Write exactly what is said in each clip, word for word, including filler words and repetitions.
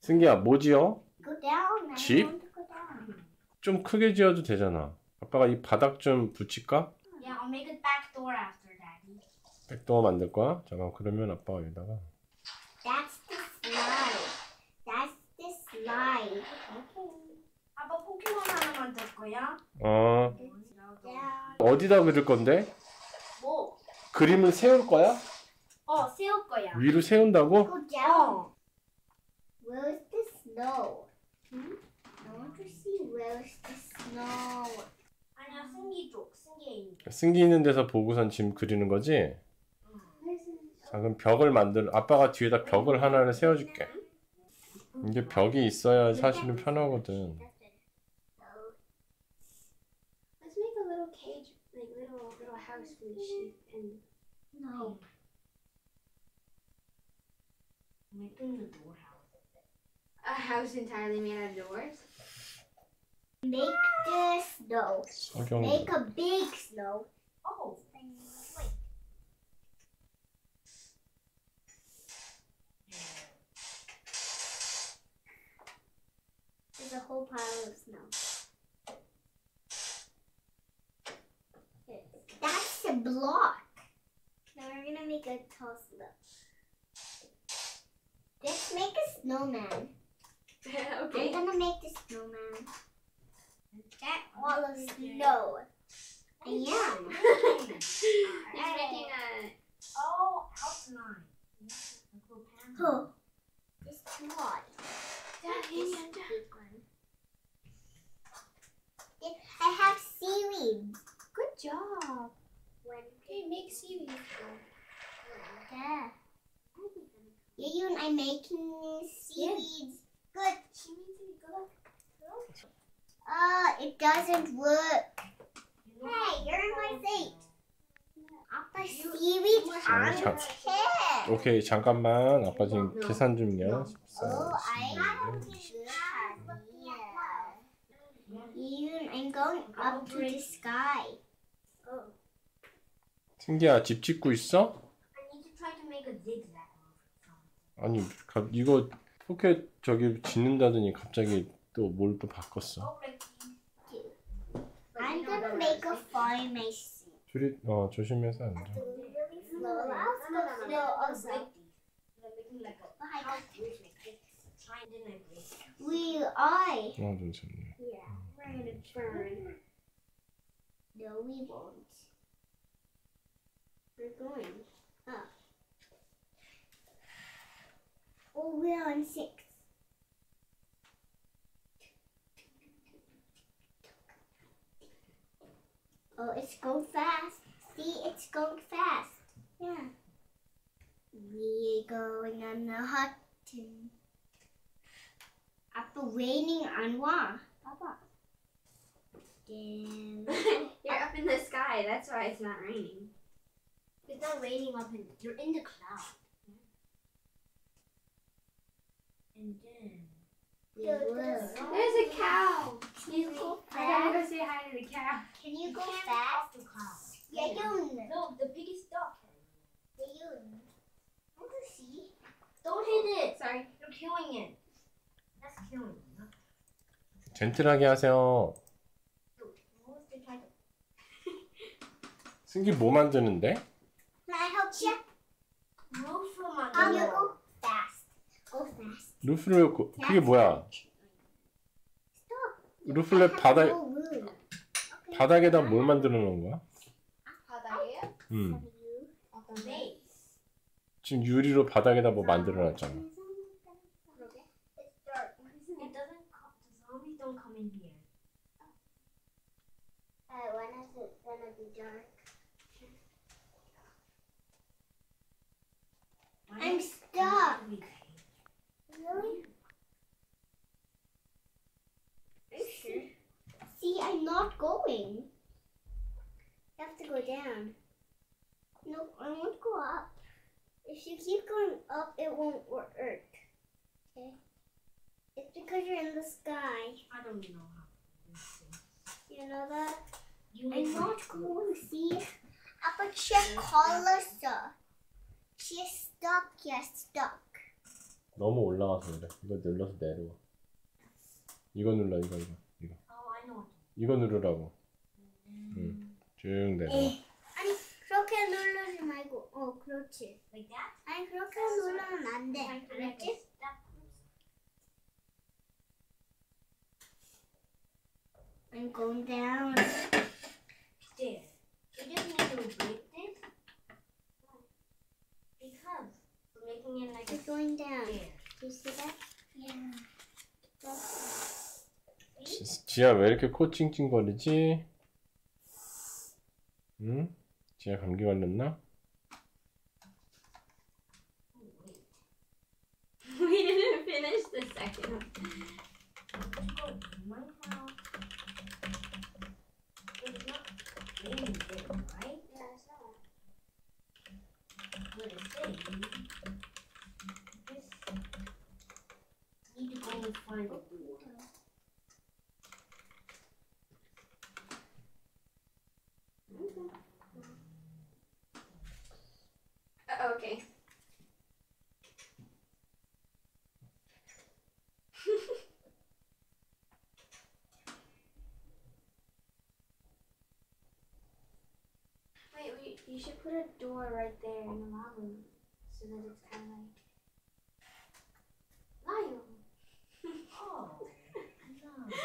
승기야, 뭐 지어? Go down. I 집? want to go down. 좀 크게 지어도 되잖아. 아빠가 이 바닥 좀 붙일까? Yeah, I'll make a back door after, Daddy. 백도어 만들 거야? 잠깐, 그러면 아빠가 여기다가 That's the slide. That's the slide. Okay. 아빠 포켓몬 하나 만들 거야? 어, Down. 어디다 그릴 건데? 뭐? 그림을 세울 거야? 어, 세울 거야. 위로 세운다고? Go down. Where's the snow? Hmm? I want to see where's the snow. 아니야, 승기 쪽. 승기에 있는. 승기 있는 데서 보고선 지금 그리는 거지? Where's the 자, 그럼 벽을 만들, 아빠가 뒤에다 벽을 하나를 세워줄게. 이게 벽이 있어야 사실은 편하거든. Let's make a little cage, like little little house for the sheep, and No. Making the door house. a house entirely made out of doors. Make the snow. 석영. Make a big snow. Oh, wait. There's a whole pile of snow. That's a block. Now we're gonna make a tall snow. Let's make a snowman. I'm Okay. gonna make the snowman. That wall of snow. I am. He's making a. Oh, outline. A little panel. Oh, this too hard. Daddy, This I'm done. big one. It- I have seaweed. Good job. One, Okay, make seaweed. yeah. Yayun, I'm making seaweeds. Good. Uh, it doesn't work. Hey, you're in my seat. Appa, seaweed on 자, tip. 오케이, 잠깐만. 아빠 지금 계산 중이야. Oh, 십사, I 십이. have good idea. Yayun, I'm going up to the sky. Oh. 승기야, 집 짓고 있어? I need to try to make a zigzag. 아니, 가- 이거 포켓 저기 짓는다더니 갑자기 또 뭘 또 바꿨어. Oh, Ricky. I'm gonna make a fire mason. 둘이 어 조심해서 앉아. Really slow. I'll go slow also. I'm making like a house bridge like this. Try and then I break. We I. 하나 둘 셋. 넷. Yeah, we're gonna burn. No, we won't. We're going up. Oh, we're on six. Oh, it's going fast. See, it's going fast. Yeah. We're going on the hot tin. After raining on what? Papa. Damn. You're up in the sky. That's why it's not raining. It's not raining up in. You're in the cloud. And then. We will. There's a cow. Can you go I gotta fast? go say hi to the cow. Can you go Can't fast? off the cloud. Yeah, you. No, the pig is stuck. Yeah, you. I want to see. Don't hit it. Sorry. You're killing it. That's killing it. 젠틀하게 하세요. What was they trying to? 승기 뭐 만드는데? Can I help you? Roof from on How you go fast? Go fast. 루프를 고- 그게 뭐야? Stop. 루프를 I have 바닥 no room. Okay. 바닥에다 뭘 만들어 놓은 거야? 바닥에요? 음. You. 어떤 base. 지금 유리로 바닥에다 뭐 만들어 놨잖아. 그러게. It's dark. It doesn't come. The zombies don't come in here. Uh, when is it gonna be dark? Why I'm is it stuck. gonna be- Really? Are you sure? See, I'm not going. You have to go down. No, I won't go up. If you keep going up, it won't work. Okay? It's because you're in the sky. I don't know how. to do this thing. You know that? You I'm make not my- going. See? Apa check color, sir. She's stuck. You're stuck. 너무 올라가서 그래. 이거 눌러서 내려와. 이거 눌러, 이거, 이거, 이거. Oh, I know. 이거 누르라고. 응. 쭉 내려와. 아니 그렇게 누르지 말고. 어 그렇지. Like that? 아니 그렇게 누르면 안 돼. 알았지? I'm going down. There. You just need to break this. Because we're making it like It's a going down. stair. Do you see that? Yeah. 지- 지아 왜 이렇게 코 찡찡거리지? 응? 지아 감기 걸렸나? We didn't finish the second one. Go to my house. It's not raining there, right? Yeah, it's not. What is it? This need to go and find the door. Uh, okay. Wait, wait, you should put a door right there in the lava room so that it's kind of like Lyle. Oh, no.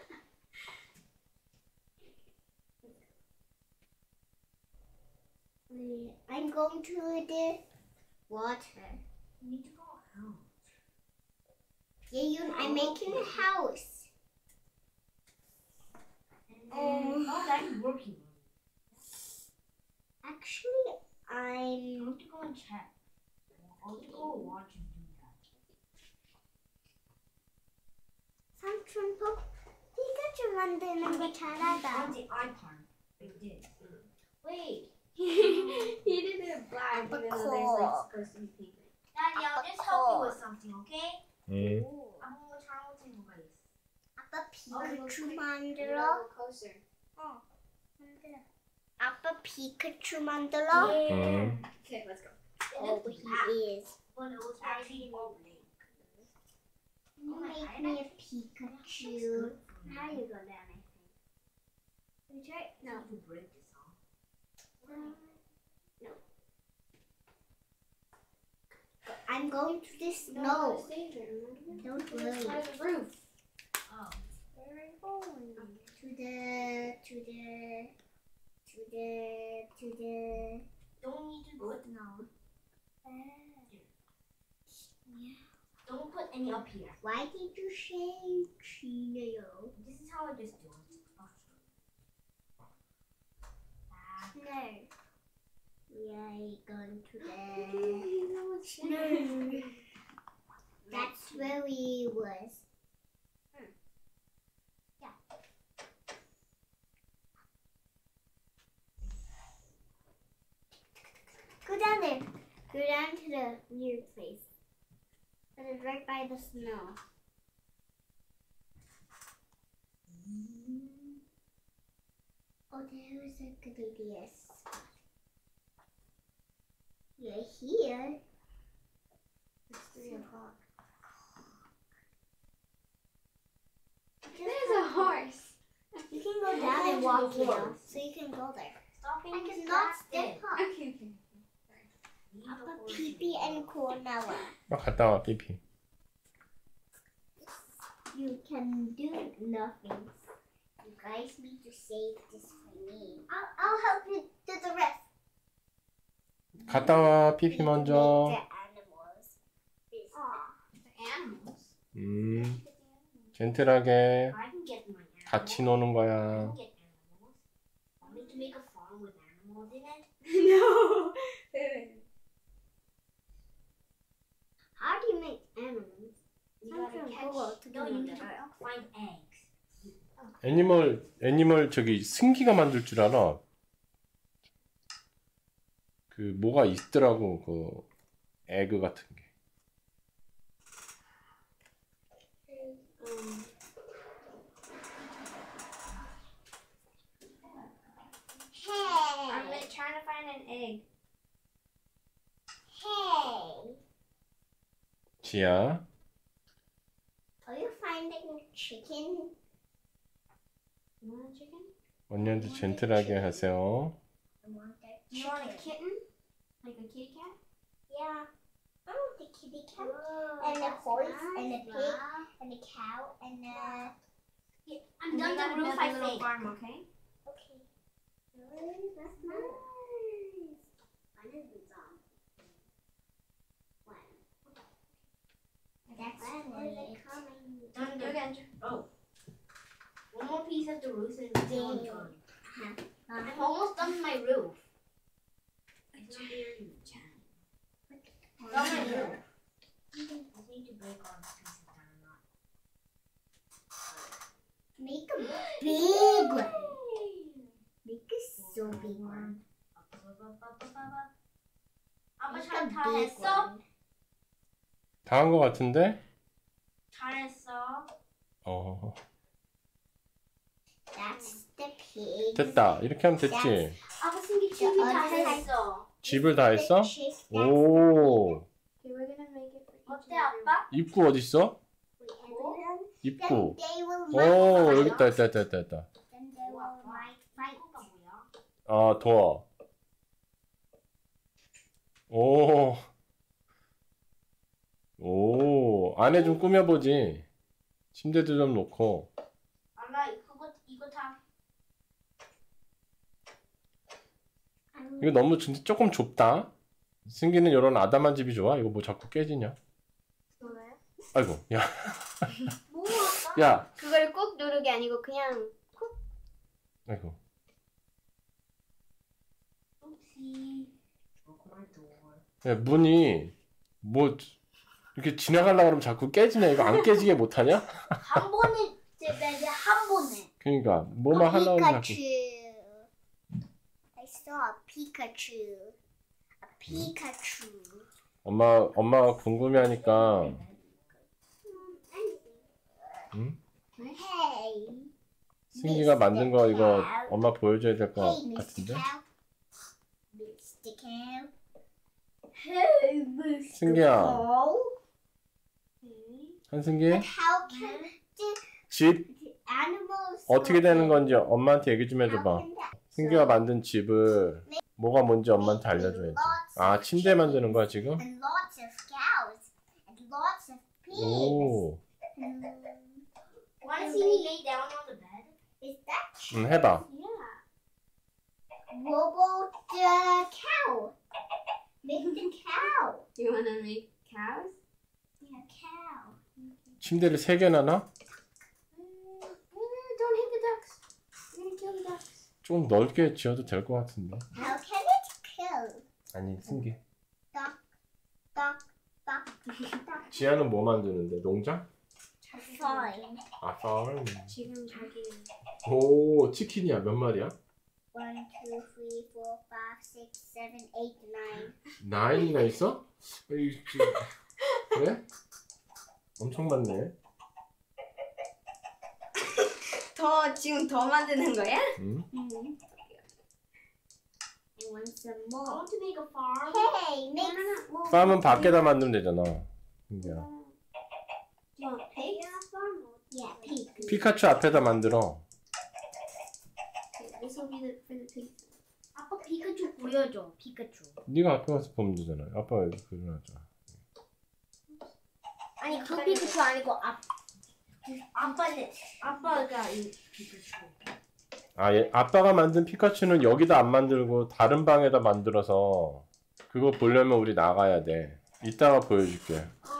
I'm going to the water. You need to go out. Yeah, you. I'm making a house. And then, oh, that's working. Actually, You I'm. have to go and check. I'll go watch you do that. 삼촌 복 피카츄 만드는 거 잘하다. On the iPad, like this. Wait. He did it black, even though there's like supposed to be pink. Daddy, I'll just help you with something, okay? 응. 아무 거 잘못한 거가 있어. 아빠 피카츄 You gotta 만들어. go closer. 만들어. 아빠 피카츄 만들어. 응. Okay, let's go. Oh, he is. But it was actually more blank. You make me a Pikachu. Now you go down, I think. Can you try it? No. To break this off. No. I'm going to the No, snow. stay there, remember? Don't Let's try worry. the roof. Oh. Where are you going? To the, to the, to the, to the. Don't need to put No. Don't put any up here. Why did you say Chino? This is how I just do it. I'll show you. Back. No. We are going to the snow. That's where we was. Yeah. Go down there. Go down to the weird place. That is right by the snow. Oh, there was a good idea. You're here. It's three o'clock. There's a horse. You can go down and walk here, so you can go there. Stop being I cannot step distracted. up. Okay, okay. Leave the Papa horse Pee and Cornella. 아, 갔다 와, 삐피. You can do nothing. You guys need to save this for me. I'll, I'll help you do the rest. 갔다 와, 삐피 We can 먼저. make the animals. This- The animals. 음, 젠틀하게 I can get my animals. 같이 노는 I 거야. can get animals. Want me to make a farm with animals in it? No. How do you make animals? You gotta Sometimes catch. go out to No, the you need to other. find eggs. 애니멀, 애니멀 저기 승기가 만들 줄 알아. 그 뭐가 있더라고, 그 에그 같은 게. Um, I'm Hey! like trying to find an egg. Hey! 지야. Are you finding chicken? You want a chicken? 언니한테 젠틀하게 하세요. I want that You want a chicken. kitten? Like a kitty cat? Yeah. I want the kitty cat. Oh, And a that's horse, nice, and a pig. Mom. And a cow and a... Yeah, And I'm we done gotta the roof, build I a little think. farm, okay? Okay. Really? That's nice. When is it done? When? That's When? funny. Done Look, the, Andrew. oh. One more piece of the roof and it's all Damn. done. Uh, I'm almost done with my roof. I don't hear you, Chan. Done my roof. I just need to break all the pieces down a lot. Make a big one. Make a so big one. 아빠 Make 잘 a 다 big 했어? one. 다 한 거 같은데? 잘했어. 어. That's the pig. 됐다. 이렇게 하면 됐지? 아빠 승기 집이 다 했어. 집을 다 했어? The chick, that's 오. Okay, we're gonna make it for each 어때 and every 아빠? 입구 어딨어? the everyone. Then 입구. they will 오, might 여기 있다, 있다, 있다, 있다, 있다. Then they will might fight. 이거가 뭐야? 아, 도어. 오. 오. 안에 좀 꾸며보지. 침대도 좀 놓고. 알라 그거 이거 다 이거 너무 진짜 조금 좁다. 승기는 이런 아담한 집이 좋아? 이거 뭐 자꾸 깨지냐? 좋아요? 아이고, 야, 뭐 아빠? 야. 그걸 꼭 누르게 아니고 그냥 아이고. 옵시. 오pen door. 야, 문이 뭐 이렇게 지나가려고 그러면 자꾸 깨지냐? 이거 안 깨지게 못하냐? 한 번에 제발 한 번에. 그러니까 뭐만 하려고 하면 자꾸. Pikachu. I saw a Pikachu. A Pikachu. 엄마 엄마가 궁금해하니까. 응? Hey. 승기가 만든 거 이거 Cow. 엄마 보여줘야 될 것 Hey, 같은데. Mister Cow. Mister Cow. Hey, Mister 승기야, Cow. 한승기, But how can the 집 animals 어떻게 되는 건지 엄마한테 얘기 좀 How 해줘봐. can that- 승기가 만든 집을 뭐가 뭔지 엄마한테 알려줘야지. 아, 침대 만드는 거야 지금? And lots of cows. And lots of pigs. 오, Mm, Wanna see me lay down on the bed? Is that 응, 해봐. Yeah. Robo the cow? Make the cow. You wanna make cows? Yeah, cow. 침대를 세 개나 놔? Mm, don't hit the ducks. You're gonna kill the ducks. 좀 넓게 지어도 될 것 같은데. How can it kill? 아니, 승기. Duck, duck, duck, duck. 지아는 뭐 만드는데? 농장? Fine. 아, farm. 지금 자기 오, 치킨이야. 몇 마리야? One, two, three, four, five, six, seven, eight, nine. 나인이나 있어? 에이, 그- 그래? 엄청 많네. 더 지금 더 만드는 거야? 응? I want some I more. want to make a farm. Hey, make 뭐, 팜은 밖에다 만들면 되잖아. 승기야. You want pig? yeah, pig. 피카츄 앞에다 만들어. Okay, this will be the for the pig. 아빠 피카츄 보여줘. 피카츄. 네가 앞에 가서 보면 되잖아. 아빠가 여기 그려놨잖아. 아니 그 피카츄 아니고 아 아빠는 아빠가 이 피카츄. 아, 얘, 아빠가 만든 피카츄는 여기다 안 만들고 다른 방에다 만들어서 그거 보려면 우리 나가야 돼. 이따가 보여줄게. 어